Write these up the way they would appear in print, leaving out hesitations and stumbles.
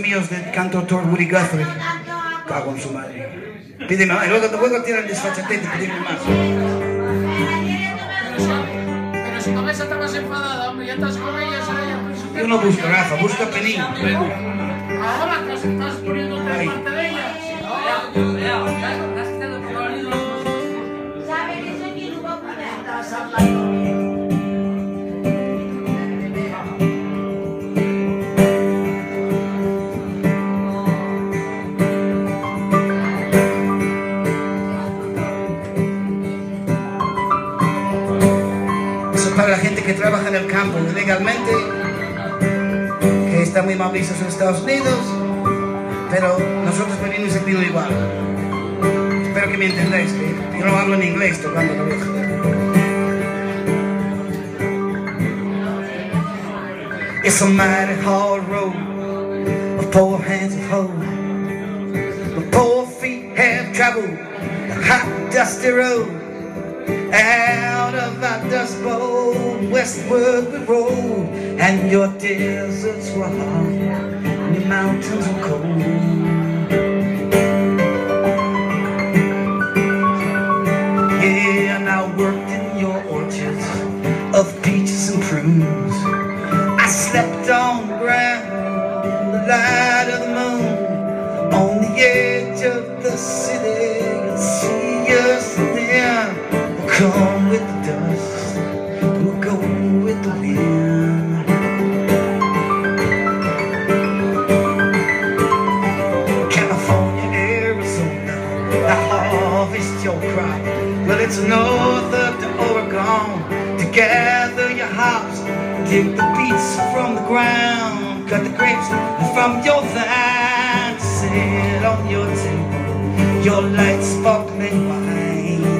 míos del cantautor Woody Guthrie. Cago en su madre. Pídeme más, y luego tiran el desfachatete y pedirme más. Pero si con esa estabas enfadada, hombre, ya estás con ella, ¿sabes? Yo no busco, Rafa, busca pelín. Ahora que estás poniéndote de parte de ella. ¿Sabe que soy quien lo va a poner? Para la gente que trabaja en el campo ilegalmente, que está muy mal visto en Estados Unidos, pero nosotros venimos aquí igual. Espero que me entendáis, que yo no hablo en inglés tocando la vez. It's a mighty hard road, with poor hands of hoe, with poor feet have traveled the hot, dusty road. Out of our dust bowl, westward we roll, and your deserts were hot, and your mountains were cold. Yeah, and I worked in your orchards of peaches and prunes. I slept on the ground in the light of the moon. On the edge of the city, you'll see us from there. Come with the dust, we'll go with the wind. California, Arizona, I harvest your crop. Well, it's north up to Oregon to gather your hops, dig the beets from the ground, cut the grapes from your vine, sit on your table, your light sparkling wine.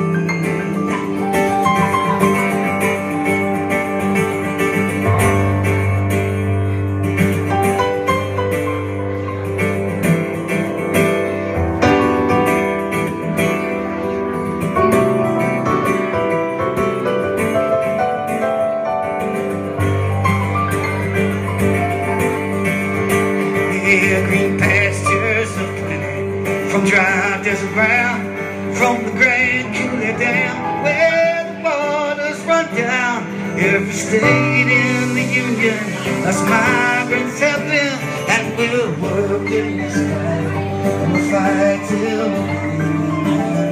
Green pastures of plenty, from dry desert ground, from the Grand Coulee Dam, where the waters run down. Every state in the Union, us migrants have been, and we'll work in this fight, and we'll fight till the end.